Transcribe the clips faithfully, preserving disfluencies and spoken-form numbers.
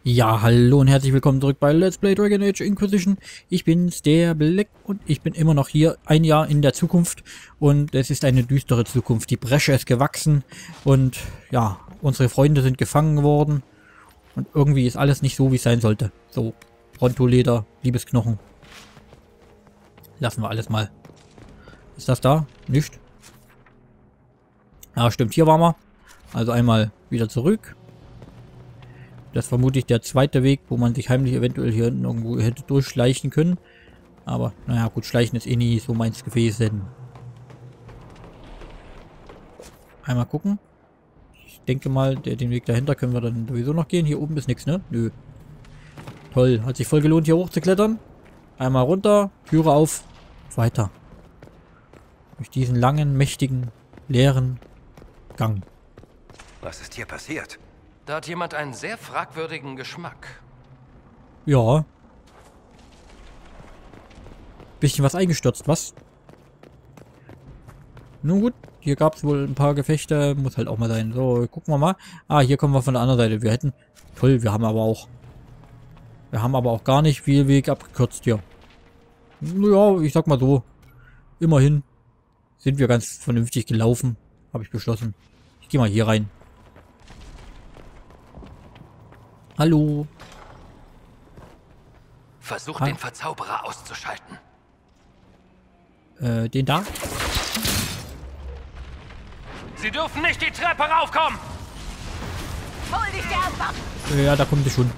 Ja, hallo und herzlich willkommen zurück bei Let's Play Dragon Age Inquisition. Ich bin's, der Black, und ich bin immer noch hier, ein Jahr in der Zukunft. Und es ist eine düstere Zukunft. Die Bresche ist gewachsen und ja, unsere Freunde sind gefangen worden. Und irgendwie ist alles nicht so, wie es sein sollte. So, Brontoleder, Liebesknochen. Lassen wir alles mal. Ist das da? Nicht? Ja, stimmt, hier waren wir. Also einmal wieder zurück. Das ist vermutlich der zweite Weg, wo man sich heimlich eventuell hier hinten irgendwo hätte durchschleichen können. Aber, naja, gut, schleichen ist eh nie so meins gewesen. Einmal gucken. Ich denke mal, der, den Weg dahinter können wir dann sowieso noch gehen. Hier oben ist nichts, ne? Nö. Toll, hat sich voll gelohnt, hier hoch zu klettern. Einmal runter, Türe auf, weiter. Durch diesen langen, mächtigen, leeren Gang. Was ist hier passiert? Da hat jemand einen sehr fragwürdigen Geschmack. Ja. Bisschen was eingestürzt, was? Nun gut, hier gab es wohl ein paar Gefechte. Muss halt auch mal sein. So, gucken wir mal. Ah, hier kommen wir von der anderen Seite. Wir hätten... Toll, wir haben aber auch... Wir haben aber auch gar nicht viel Weg abgekürzt hier. Ja, ich sag mal so. Immerhin sind wir ganz vernünftig gelaufen. Habe ich beschlossen. Ich gehe mal hier rein. Hallo. Versucht Ha? den Verzauberer auszuschalten. Äh, den da? Sie dürfen nicht die Treppe raufkommen! Hol dich der Antwort! Ja, da kommt sie schon.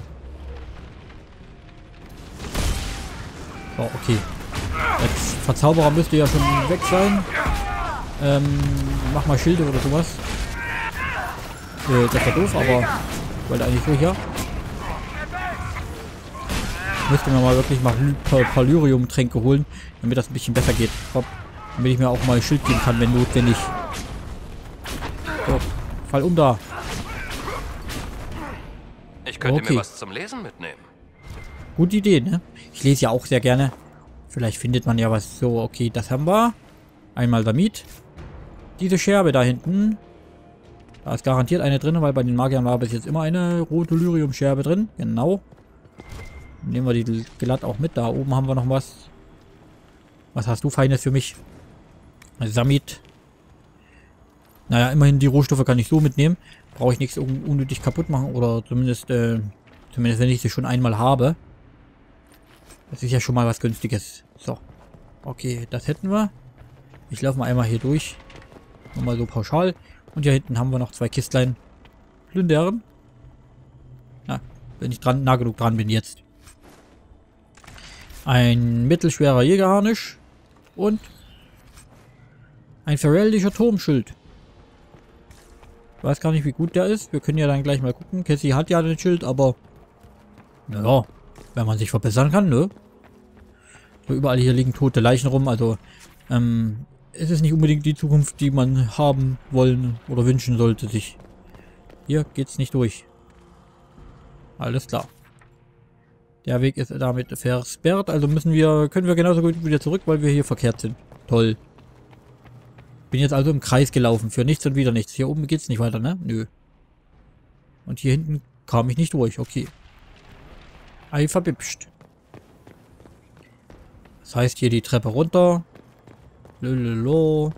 So, okay. Als Verzauberer müsste ja schon weg sein. Ähm, mach mal Schilde oder sowas. Äh, das war doof, aber ich wollte eigentlich so hier. Müsste mir mal wirklich mal Palyrium-Tränke holen, damit das ein bisschen besser geht. Hopp. Damit ich mir auch mal ein Schild geben kann, wenn notwendig. So, fall um da. Ich könnte Okay. mir was zum Lesen mitnehmen. Gute Idee, ne? Ich lese ja auch sehr gerne. Vielleicht findet man ja was. So, okay, das haben wir. Einmal damit. Diese Scherbe da hinten. Da ist garantiert eine drin, weil bei den Magiern war bis jetzt immer eine rote Lyrium-Scherbe drin. Genau. Nehmen wir die glatt auch mit. Da oben haben wir noch was. Was hast du Feines für mich? Samit. Naja, immerhin die Rohstoffe kann ich so mitnehmen. Brauche ich nichts un unnötig kaputt machen. Oder zumindest, äh, zumindest wenn ich sie schon einmal habe. Das ist ja schon mal was Günstiges. So. Okay, das hätten wir. Ich laufe mal einmal hier durch. Nochmal so pauschal. Und hier hinten haben wir noch zwei Kistlein. Plündern. Na, wenn ich dran, nah genug dran bin jetzt. Ein mittelschwerer Jägerharnisch. Und ein verwältischer Turmschild. Ich weiß gar nicht, wie gut der ist. Wir können ja dann gleich mal gucken. Cassie hat ja den Schild, aber naja, wenn man sich verbessern kann, ne? So, überall hier liegen tote Leichen rum. Also, ähm, es ist nicht unbedingt die Zukunft, die man haben wollen oder wünschen sollte sich. Hier geht's nicht durch. Alles klar. Der Weg ist damit versperrt, also müssen wir, können wir genauso gut wieder zurück, weil wir hier verkehrt sind. Toll. Bin jetzt also im Kreis gelaufen, für nichts und wieder nichts. Hier oben geht's nicht weiter, ne? Nö. Und hier hinten kam ich nicht durch, okay. Ei, verbipscht. Das heißt hier die Treppe runter. Lololo.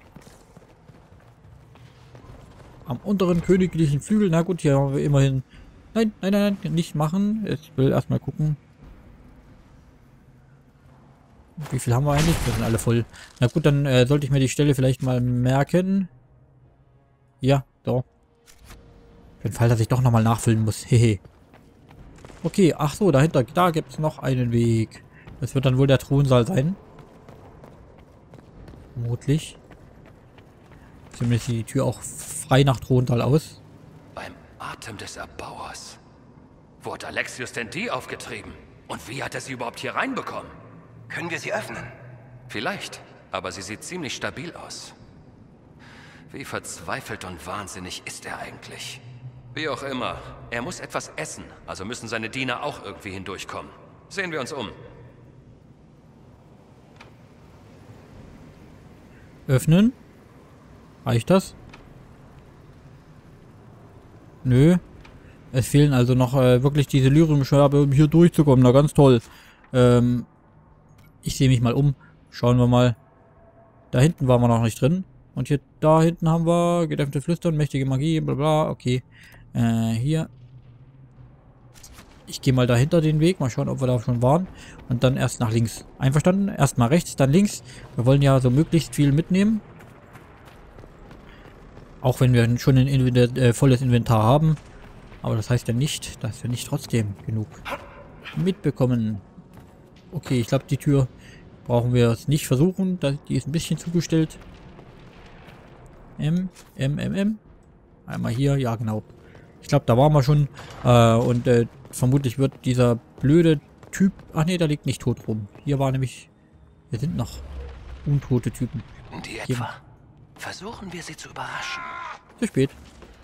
Am unteren königlichen Flügel, na gut, hier haben wir immerhin... Nein, nein, nein, nein, nicht machen. Ich will erstmal gucken. Wie viel haben wir eigentlich? Wir sind alle voll. Na gut, dann äh, sollte ich mir die Stelle vielleicht mal merken. Ja, so. Für den Fall, dass ich doch nochmal nachfüllen muss. Hehe. Okay, ach so, dahinter, da gibt es noch einen Weg. Das wird dann wohl der Thronsaal sein. Vermutlich. Zumindest sieht die Tür auch frei nach Thronsaal aus. Beim Atem des Erbauers. Wo hat Alexius denn die aufgetrieben? Und wie hat er sie überhaupt hier reinbekommen? Können wir sie öffnen? Vielleicht, aber sie sieht ziemlich stabil aus. Wie verzweifelt und wahnsinnig ist er eigentlich? Wie auch immer, er muss etwas essen, also müssen seine Diener auch irgendwie hindurchkommen. Sehen wir uns um. Öffnen. Reicht das? Nö. Es fehlen also noch äh, wirklich diese Lyrium-Scherbe, um hier durchzukommen. Na, ganz toll. Ähm, ich sehe mich mal um. Schauen wir mal. Da hinten waren wir noch nicht drin. Und hier, da hinten haben wir gedämpfte Flüstern, mächtige Magie, bla bla. Okay. Äh, hier. Ich gehe mal dahinter den Weg. Mal schauen, ob wir da schon waren. Und dann erst nach links. Einverstanden? Erstmal rechts, dann links. Wir wollen ja so möglichst viel mitnehmen. Auch wenn wir schon ein Inventar, äh, volles Inventar haben. Aber das heißt ja nicht, dass wir nicht trotzdem genug mitbekommen. Okay, ich glaube, die Tür brauchen wir es nicht versuchen. Die ist ein bisschen zugestellt. M, M, M, M. Einmal hier, ja genau. Ich glaube, da waren wir schon. Äh, und äh, vermutlich wird dieser blöde Typ... Ach nee, da liegt nicht tot rum. Hier war nämlich... Hier sind noch untote Typen. Die etwa. Versuchen wir sie zu überraschen. Zu spät.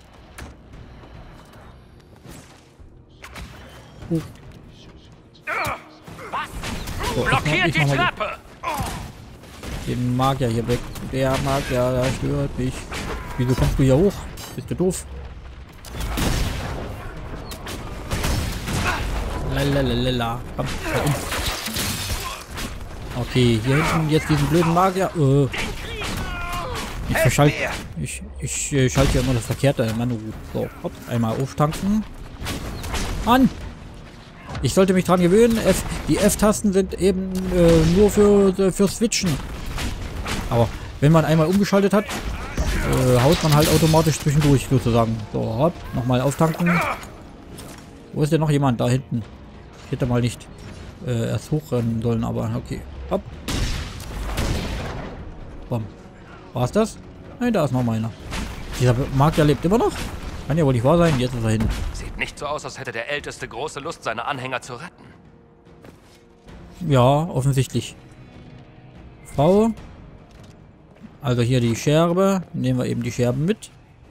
Oh. So, Blockiert die Treppe! Den Magier hier weg. Der Magier, der stört mich. Wieso kommst du hier hoch? Bist du doof? Lalalala. Komm, da um. Okay, hier hinten jetzt diesen blöden Magier. Äh. Ich verschalte. Ich, ich äh, schalte ja immer das verkehrte Manu. So, hopp, einmal auftanken. An! Ich sollte mich dran gewöhnen. F, die F-Tasten sind eben äh, nur für, äh, für Switchen. Aber wenn man einmal umgeschaltet hat, äh, haut man halt automatisch zwischendurch sozusagen. So, hopp, nochmal auftanken. Wo ist denn noch jemand? Da hinten. Ich hätte mal nicht äh, erst hochrennen sollen, aber okay. Hopp. Bom. War's das? Nein, da ist noch meiner. Dieser Magier lebt immer noch? Kann ja wohl nicht wahr sein. Jetzt ist er hin. Sieht nicht so aus, als hätte der Älteste große Lust, seine Anhänger zu retten. Ja, offensichtlich. Frau. Also hier die Scherbe. Nehmen wir eben die Scherben mit.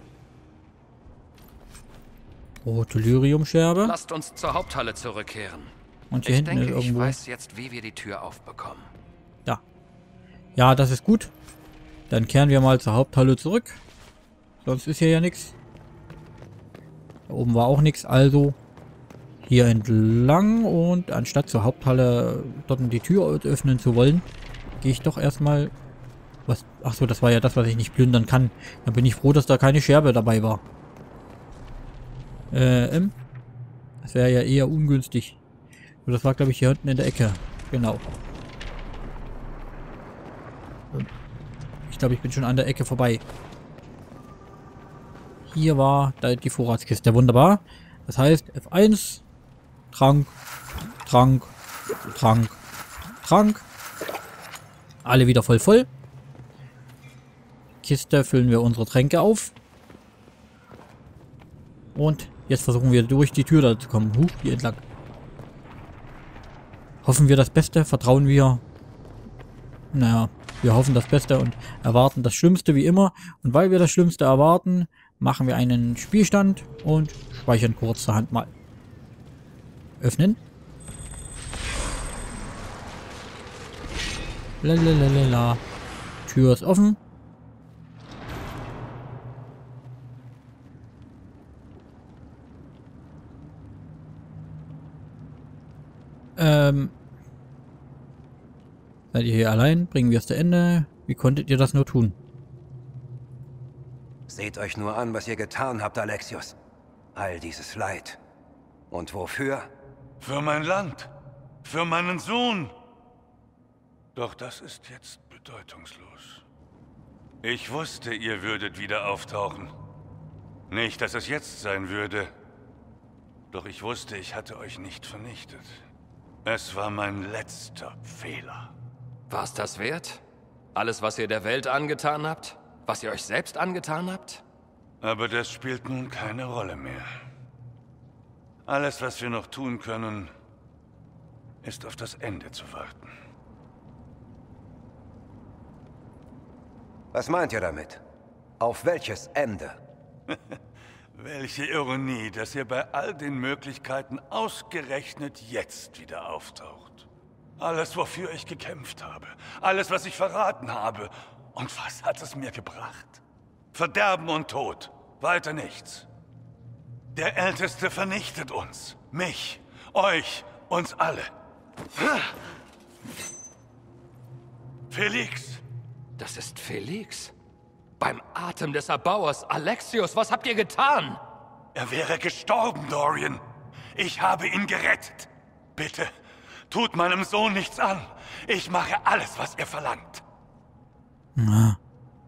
Rote Lyrium-Scherbe. Lasst uns zur Haupthalle zurückkehren. Und hier Ich hinten denke, ist irgendwo... ich weiß jetzt, wie wir die Tür aufbekommen. Da. Ja, das ist gut. Dann kehren wir mal zur Haupthalle zurück. Sonst ist hier ja nichts. Da oben war auch nichts, also hier entlang. Und anstatt zur Haupthalle dort die Tür öffnen zu wollen, gehe ich doch erstmal... Was? Ach so, das war ja das, was ich nicht plündern kann. Dann bin ich froh, dass da keine Scherbe dabei war. Äh, ähm. Das wäre ja eher ungünstig. So, das war, glaube ich, hier hinten in der Ecke. Genau. Ich glaube, ich bin schon an der Ecke vorbei. Hier war da die Vorratskiste. Wunderbar. Das heißt, F eins. Trank. Trank. Trank. Trank. Alle wieder voll voll. Kiste füllen wir unsere Tränke auf. Und jetzt versuchen wir durch die Tür da zu kommen. Huch, hier entlang. Hoffen wir das Beste, vertrauen wir. Naja, wir hoffen das Beste und erwarten das Schlimmste wie immer. Und weil wir das Schlimmste erwarten, machen wir einen Spielstand und speichern kurzerhand mal. Öffnen. Lalalala. Tür ist offen. Ähm. Seid ihr hier allein? Bringen wir es zu Ende? Wie konntet ihr das nur tun? Seht euch nur an, was ihr getan habt, Alexios. All dieses Leid. Und wofür? Für mein Land. Für meinen Sohn. Doch das ist jetzt bedeutungslos. Ich wusste, ihr würdet wieder auftauchen. Nicht, dass es jetzt sein würde. Doch ich wusste, ich hatte euch nicht vernichtet. Es war mein letzter Fehler. War's das wert? Alles, was ihr der Welt angetan habt? Was ihr euch selbst angetan habt? Aber das spielt nun keine Rolle mehr. Alles, was wir noch tun können, ist auf das Ende zu warten. Was meint ihr damit? Auf welches Ende? Welche Ironie, dass ihr bei all den Möglichkeiten ausgerechnet jetzt wieder auftaucht. Alles, wofür ich gekämpft habe. Alles, was ich verraten habe. Und was hat es mir gebracht? Verderben und Tod. Weiter nichts. Der Älteste vernichtet uns. Mich, euch, uns alle. Felix! Das ist Felix. Beim Atem des Erbauers. Alexios, was habt ihr getan? Er wäre gestorben, Dorian. Ich habe ihn gerettet. Bitte, tut meinem Sohn nichts an. Ich mache alles, was er verlangt. Ja.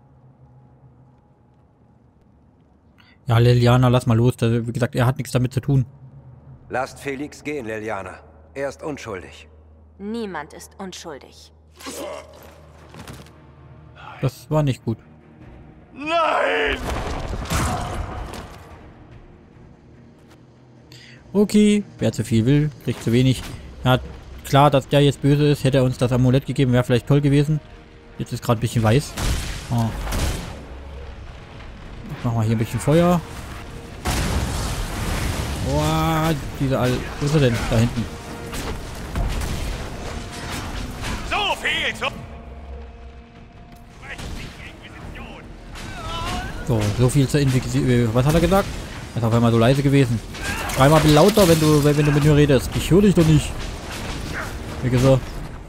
Ja, Leliana, lass mal los. Wie gesagt, er hat nichts damit zu tun. Lasst Felix gehen, Leliana. Er ist unschuldig. Niemand ist unschuldig. Das war nicht gut. Nein! Okay, wer zu viel will, kriegt zu wenig. Ja, klar, dass der jetzt böse ist, hätte er uns das Amulett gegeben, wäre vielleicht toll gewesen. Jetzt ist gerade ein bisschen weiß. Oh. Machen wir hier ein bisschen Feuer. Boah, diese All... Wo ist er denn? Da hinten. So viel zu... So, so viel zur Inquisition. Was hat er gesagt? Er ist auf einmal so leise gewesen. Schrei mal lauter, wenn du, wenn du mit mir redest. Ich höre dich doch nicht. Wie gesagt.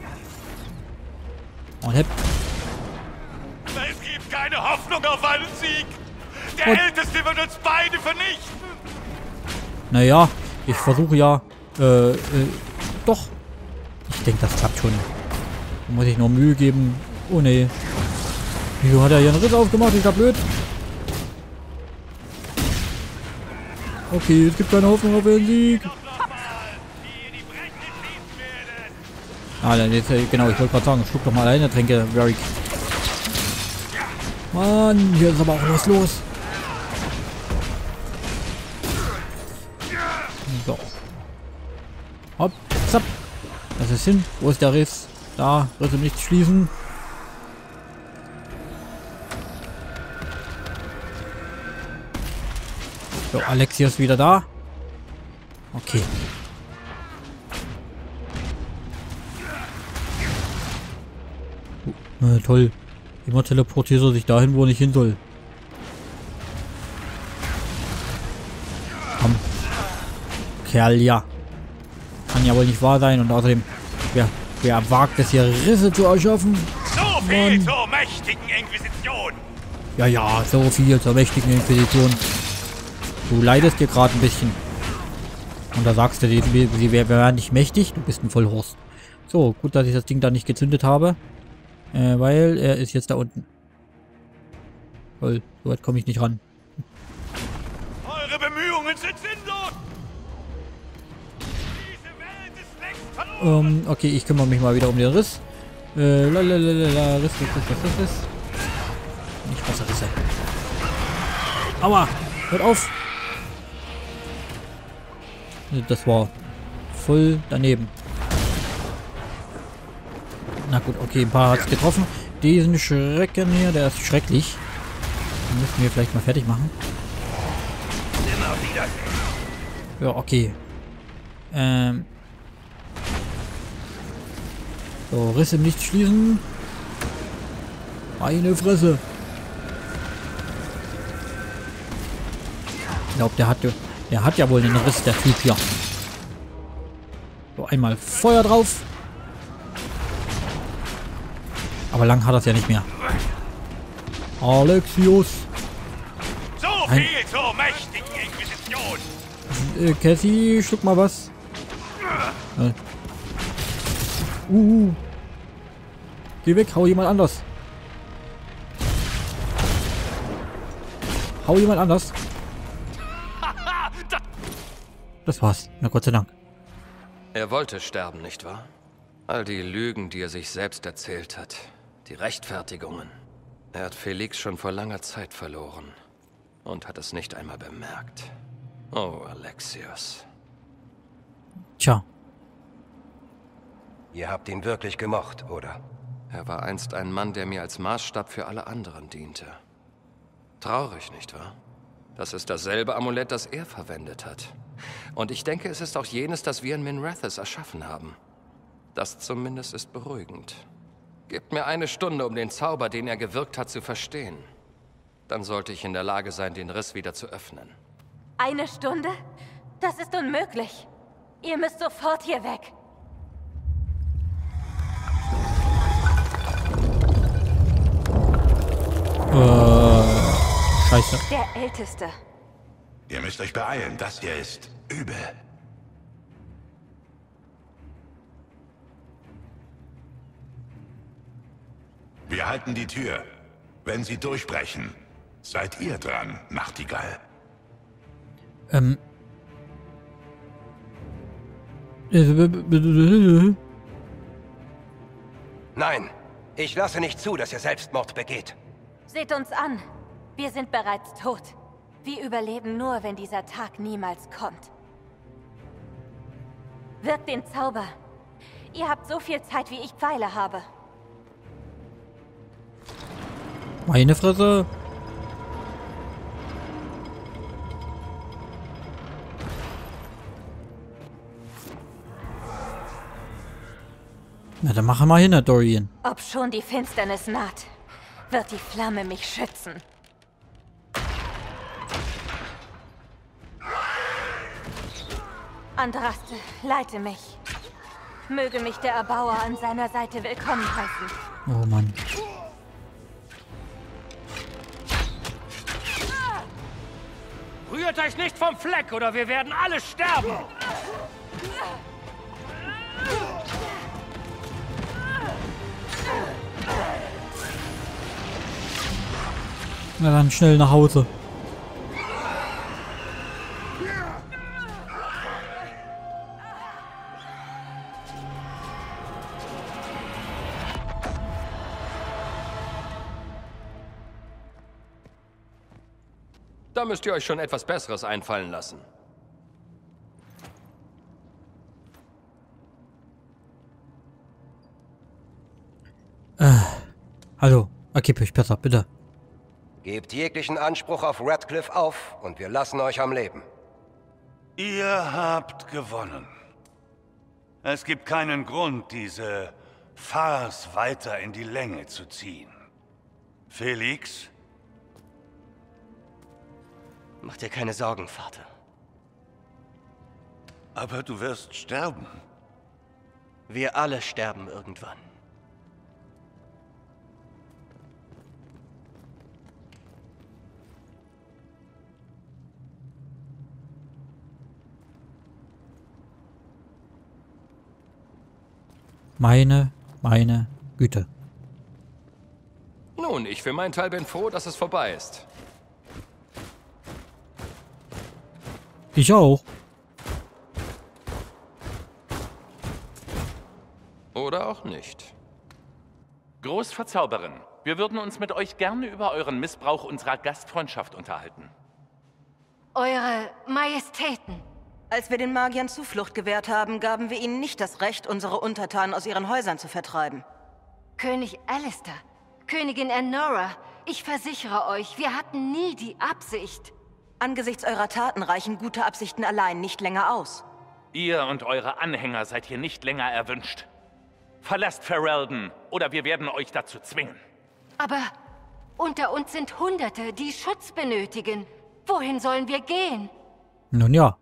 Und hepp. Es gibt keine Hoffnung auf einen Sieg. Der Und Älteste wird uns beide vernichten. naja, ich versuche ja, äh, äh, doch. Ich denke, das klappt schon. Da muss ich nur Mühe geben. Oh ne. Wieso hat er hier einen Riss aufgemacht? Ist ja blöd. Okay, es gibt keine Hoffnung auf einen Sieg. Ah, dann jetzt, genau, ich wollte gerade sagen, schluck doch mal alleine Tränke, Varric. Mann, hier ist aber auch was los. So. Hopp, zapp. Das ist hin. Wo ist der Riss? Da, Risse nicht schließen. So, Alexios wieder da. Okay. Uh, äh, toll. Immer teleportiert er sich dahin, wo er nicht hin soll. Komm. Kerl, ja. Kann ja wohl nicht wahr sein. Und außerdem, wer, wer wagt es hier, Risse zu erschaffen? So viel Mann. zur mächtigen Inquisition. Ja, ja, so viel zur mächtigen Inquisition. Du leidest dir gerade ein bisschen. Und da sagst du, sie wäre nicht mächtig. Du bist ein Vollhorst. So, gut, dass ich das Ding da nicht gezündet habe. Äh, weil er ist jetzt da unten. Toll, so weit komme ich nicht ran. Eure Bemühungen sind sinnlos. Diese Welt ist längst verloren. Ähm, okay, ich kümmere mich mal wieder um den Riss. Äh, lalalala, Riss, Riss, Riss, Riss, Riss. Nicht Wasserrisse. Aua, hört auf. Das war voll daneben. Na gut, okay, ein paar hat es getroffen. Diesen Schrecken hier, der ist schrecklich. Den müssen wir vielleicht mal fertig machen. Ja, okay. Ähm. So, Risse nicht schließen. Meine Fresse. Ich glaube, der hat, der hat ja wohl einen Riss, der Typ hier. So, einmal Feuer drauf. Aber lang hat er es ja nicht mehr. Alexios. So viel zur mächtigen Inquisition. Äh, Cassie, schluck mal was. Äh. Uh. Geh weg, hau jemand anders. Hau jemand anders. Das war's. Na Gott sei Dank. Er wollte sterben, nicht wahr? All die Lügen, die er sich selbst erzählt hat. Die Rechtfertigungen. Er hat Felix schon vor langer Zeit verloren. Und hat es nicht einmal bemerkt. Oh, Alexios. Tja. Ihr habt ihn wirklich gemocht, oder? Er war einst ein Mann, der mir als Maßstab für alle anderen diente. Traurig, nicht wahr? Das ist dasselbe Amulett, das er verwendet hat. Und ich denke, es ist auch jenes, das wir in Minrathous erschaffen haben. Das zumindest ist beruhigend. Gebt mir eine Stunde, um den Zauber, den er gewirkt hat, zu verstehen. Dann sollte ich in der Lage sein, den Riss wieder zu öffnen. Eine Stunde? Das ist unmöglich. Ihr müsst sofort hier weg. Äh, scheiße. Der Älteste. Ihr müsst euch beeilen, das hier ist übel. Wir halten die Tür. Wenn sie durchbrechen, seid ihr dran, Nachtigall. Ähm. Nein, ich lasse nicht zu, dass ihr Selbstmord begeht. Seht uns an. Wir sind bereits tot. Wir überleben nur, wenn dieser Tag niemals kommt. Wirkt den Zauber. Ihr habt so viel Zeit, wie ich Pfeile habe. Meine Fresse. Na, dann machen wir hin, Dorian. Ob schon die Finsternis naht, wird die Flamme mich schützen. Andraste, leite mich. Möge mich der Erbauer an seiner Seite willkommen heißen. Oh Mann. Rührt euch nicht vom Fleck, oder wir werden alle sterben! Na dann schnell nach Hause. Da müsst ihr euch schon etwas Besseres einfallen lassen. Äh, hallo. Okay, besser, bitte. Gebt jeglichen Anspruch auf Radcliffe auf und wir lassen euch am Leben. Ihr habt gewonnen. Es gibt keinen Grund, diese Farce weiter in die Länge zu ziehen. Felix? Mach dir keine Sorgen, Vater. Aber du wirst sterben. Wir alle sterben irgendwann. Meine, meine Güte. Nun, ich für meinen Teil bin froh, dass es vorbei ist. Ich auch. Oder auch nicht. Großverzauberin, wir würden uns mit euch gerne über euren Missbrauch unserer Gastfreundschaft unterhalten. Eure Majestäten. Als wir den Magiern Zuflucht gewährt haben, gaben wir ihnen nicht das Recht, unsere Untertanen aus ihren Häusern zu vertreiben. König Alistair, Königin Anora, ich versichere euch, wir hatten nie die Absicht. Angesichts eurer Taten reichen gute Absichten allein nicht länger aus. Ihr und eure Anhänger seid hier nicht länger erwünscht. Verlasst Ferelden, oder wir werden euch dazu zwingen. Aber unter uns sind Hunderte, die Schutz benötigen. Wohin sollen wir gehen? Nun ja.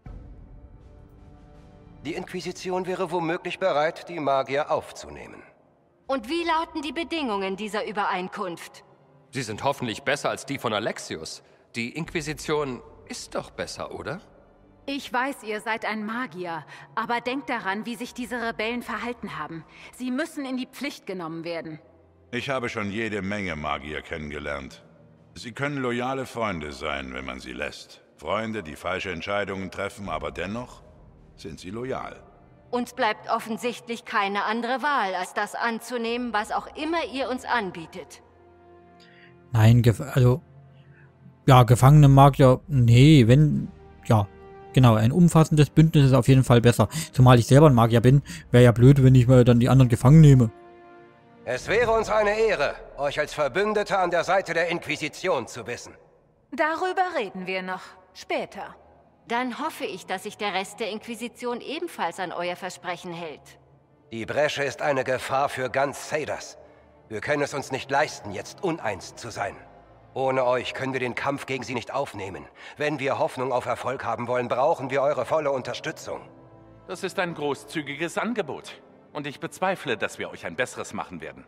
Die Inquisition wäre womöglich bereit, die Magier aufzunehmen. Und wie lauten die Bedingungen dieser Übereinkunft? Sie sind hoffentlich besser als die von Alexius. Die Inquisition ist doch besser, oder? Ich weiß, ihr seid ein Magier, aber denkt daran, wie sich diese Rebellen verhalten haben. Sie müssen in die Pflicht genommen werden. Ich habe schon jede Menge Magier kennengelernt. Sie können loyale Freunde sein, wenn man sie lässt. Freunde, die falsche Entscheidungen treffen, aber dennoch sind sie loyal. Uns bleibt offensichtlich keine andere Wahl, als das anzunehmen, was auch immer ihr uns anbietet. Nein, also... Ja, Gefangene mag ja... Nee, wenn... Ja, genau, ein umfassendes Bündnis ist auf jeden Fall besser. Zumal ich selber ein Magier bin, wäre ja blöd, wenn ich mal dann die anderen gefangen nehme. Es wäre uns eine Ehre, euch als Verbündete an der Seite der Inquisition zu wissen. Darüber reden wir noch. Später. Dann hoffe ich, dass sich der Rest der Inquisition ebenfalls an euer Versprechen hält. Die Bresche ist eine Gefahr für ganz Cedars. Wir können es uns nicht leisten, jetzt uneins zu sein. Ohne euch können wir den Kampf gegen sie nicht aufnehmen. Wenn wir Hoffnung auf Erfolg haben wollen, brauchen wir eure volle Unterstützung. Das ist ein großzügiges Angebot. Und ich bezweifle, dass wir euch ein besseres machen werden.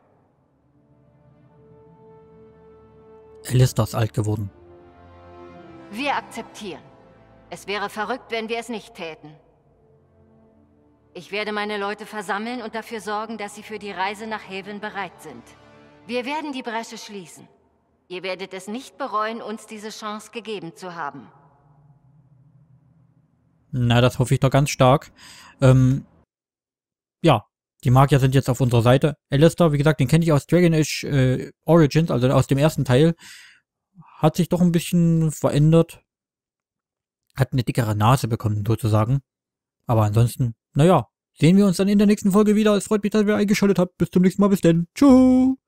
Alistair ist alt geworden. Wir akzeptieren. Es wäre verrückt, wenn wir es nicht täten. Ich werde meine Leute versammeln und dafür sorgen, dass sie für die Reise nach Haven bereit sind. Wir werden die Bresche schließen. Ihr werdet es nicht bereuen, uns diese Chance gegeben zu haben. Na, das hoffe ich doch ganz stark. Ähm, ja, die Magier sind jetzt auf unserer Seite. Alistair, wie gesagt, den kenne ich aus Dragon Age äh, Origins, also aus dem ersten Teil. Hat sich doch ein bisschen verändert. Hat eine dickere Nase bekommen, sozusagen. Aber ansonsten, naja, sehen wir uns dann in der nächsten Folge wieder. Es freut mich, dass ihr eingeschaltet habt. Bis zum nächsten Mal. Bis dann. Tschüss.